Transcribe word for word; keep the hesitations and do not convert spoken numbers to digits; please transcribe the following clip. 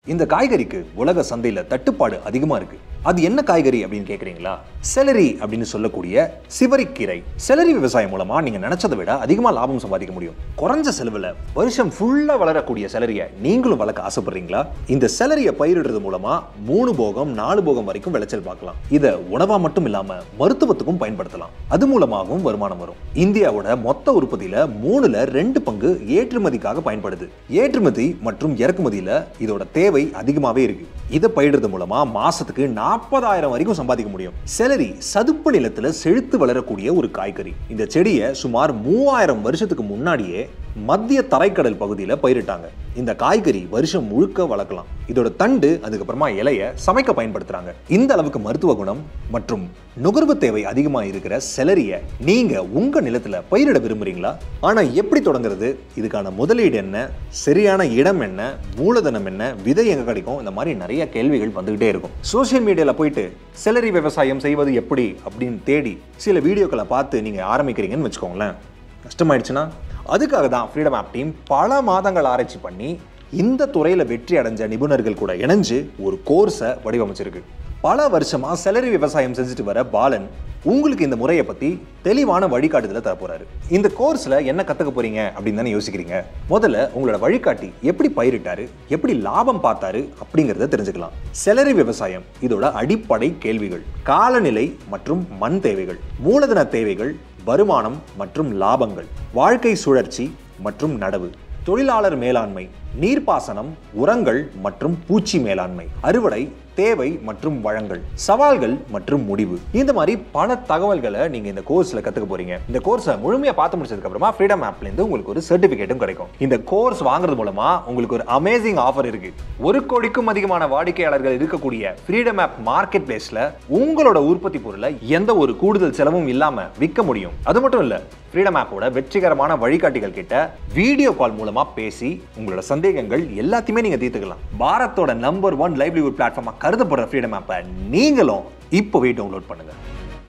இந்த காய்கறிக்கு உலக சந்தையில தட்டுப்பாடு அதிகமா இருக்கு. அது என்ன காய்கறி அப்படின்னு கேக்குறீங்களா? செலரி அப்படின்னு சொல்லக்கூடிய சிவரிக்கீரை. செலரி விவசாயம் மூலமா நீங்க நினைச்சதை விட அதிகமா லாபம் சம்பாதிக்க முடியும். குறைஞ்ச செலவுல வருஷம் ஃபுல்லா வளரக்கூடிய செலரியை நீங்களும் வளர்க்க ஆசைப்படுறீங்களா? இந்த செலரியை பயிரிடுறது மூலமா மூணு போகம் நாலு போகம் வரைக்கும் விளைச்சல் பார்க்கலாம். இதை உணவா மட்டும் இல்லாம மருத்துவத்துக்கும் பயன்படுத்தலாம். அது மூலமாகவும் வருமானம் வரும். இந்தியாவோட மொத்த உற்பத்தியில மூணுல ரெண்டு பங்கு ஏற்றுமதிக்காக பயன்படுது. ஏற்றுமதி மற்றும் இறக்குமதியில இதோட தேவை அதிகமாவே இருக்கு. இதை பயிரிடுறது மூலமா மாசத்துக்கு நாற்பதாயிரம் வரைக்கும் சம்பாதிக்க முடியும். செலரி சதுப்பு நிலத்துல செழித்து வளரக்கூடிய ஒரு காய்கறி. இந்த செடியை சுமார் மூவாயிரம் வருஷத்துக்கு முன்னாடியே மத்திய தரைக்கடல் பகுதியில பயிரிட்டாங்க. இந்த காய்கறி வருஷம் முழுக்க வளர்க்கலாம். இதோட தண்டு அதுக்கப்புறமா இலைய சமைக்க பயன்படுத்துறாங்க. இந்த அளவுக்கு மருத்துவ குணம் மற்றும் நுகர்வு தேவை அதிகமா இருக்கிற செலரிய நீங்க உங்க நிலத்துல பயிரிட விரும்புறீங்களா? ஆனா எப்படி தொடங்குறது? இதுக்கான முதலீடு என்ன? சரியான இடம் என்ன? மூலதனம் என்ன? விதை எங்க கிடைக்கும்? இந்த மாதிரி நிறைய கேள்விகள் வந்துகிட்டே இருக்கும். சோசியல் மீடியால போயிட்டு செலரி விவசாயம் செய்வது எப்படி அப்படின்னு தேடி சில வீடியோக்களை பார்த்து நீங்க ஆரம்பிக்கிறீங்கன்னு வச்சுக்கோங்களேன். கஷ்டமாயிடுச்சுன்னா அதுக்காக தான் ஃப்ரீடம் ஆப் டீம் பல மாதங்கள் ஆராய்ச்சி பண்ணி இந்த துறையில வெற்றி அடைஞ்ச நிபுணர்கள் கூட இணைஞ்சு ஒரு கோர்ஸை வடிவமைச்சிருக்கு. பல வருஷமா செலரி விவசாயம் செஞ்சுட்டு வர பாலன் உங்களுக்கு இந்த முறையை பத்தி தெளிவான வழிகாட்டுதலை தர போறாரு. இந்த கோர்ஸ்ல என்ன கத்துக்க போறீங்க அப்படின்னு தானே யோசிக்கிறீங்க. முதல்ல உங்களோட வழிகாட்டி எப்படி பயிரிட்டாரு, எப்படி லாபம் பார்த்தாரு அப்படிங்கறத தெரிஞ்சுக்கலாம். செலரி விவசாயம் இதோட அடிப்படை கேள்விகள்: காலநிலை மற்றும் மண் தேவைகள், மூலதன தேவைகள், வருமானம் மற்றும் லாபங்கள், வாழ்க்கை சுழற்சி மற்றும் நடவு, தொழிலாளர் மேலாண்மை, நீர்ப்பாசனம், உரங்கள் மற்றும் பூச்சி மேலாண்மை, அறுவடை, தேவை மற்றும் வழங்கல், சவால்கள் மற்றும் முடிவு. இந்த மாதிரி பல தகவல்களை நீங்க இந்த கோர்ஸ்ல கத்துக்க போறீங்க. இந்த கோர்ஸை முழுமையா பார்த்து முடிச்சதுக்கு அப்புறமா ஃப்ரீடம் ஆப்ல இருந்து உங்களுக்கு ஒரு சர்டிபிகேட்டும் கிடைக்கும். இந்த கோர்ஸ் வாங்குறது மூலமா உங்களுக்கு ஒரு அமேசிங் ஆஃபர் இருக்கு. ஒரு கோடிக்கும் அதிகமான வாடிக்கையாளர்கள் இருக்கக்கூடிய ஃப்ரீடம் ஆப் மார்க்கெட் பிளேஸ்ல உங்களோட உற்பத்தி பொருளை எந்த ஒரு கூடுதல் செலவும் இல்லாம விற்க முடியும். அது மட்டும் இல்ல, ஃப்ரீடம் ஆப்போட வெற்றிகரமான வழிகாட்டிகள் கிட்ட வீடியோ கால் மூலமா பேசி உங்களோட சந்தேகங்கள் எல்லாத்தையுமே நீங்க தீர்த்துக்கலாம். பாரத்தோட நம்பர் ஒன் லைவ்லிஹுட் பிளாட்ஃபார்மா கருதப்படுற ஃப்ரீடம் ஆப்பை நீங்களும் இப்போவே டவுன்லோட் பண்ணுங்க.